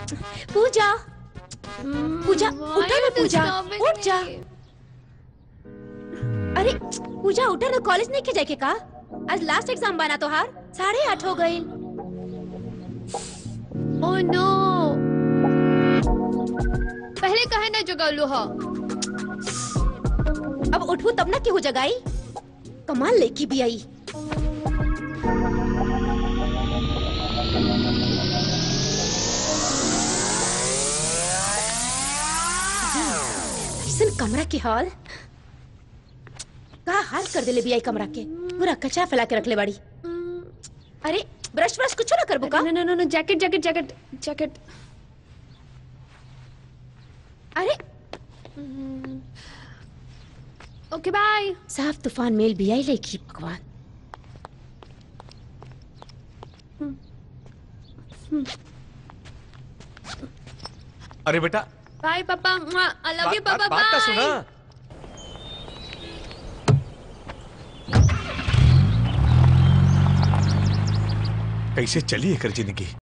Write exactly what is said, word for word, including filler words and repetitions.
पूजा, पूजा उठा ना पूजा, उठ जा। अरे पूजा उठा ना, कॉलेज नहीं के जाके का? आज लास्ट एग्जाम बना तो हार साढ़े आठ हो गए। ओह नो, पहले कहे ना जगालू हा। अब उठू तब ना क्यों जगाई? कमाल लेकी भी आई। ऐसन कमरा के हाल का हाल कर देले भी आई कमरा के, पूरा कचरा फैला के रख ले बाड़ी। अरे ब्रश ब्रश कुछ ना करबो का? No no no, jacket jacket jacket jacket. अरे ओके बाय। साफ तूफान मेल भी आई लेकी भगवान। अरे बेटा बाय पापा, आई लव यू पापा, बात तो बाय। सुना। कैसे चली है कर जिंदगी।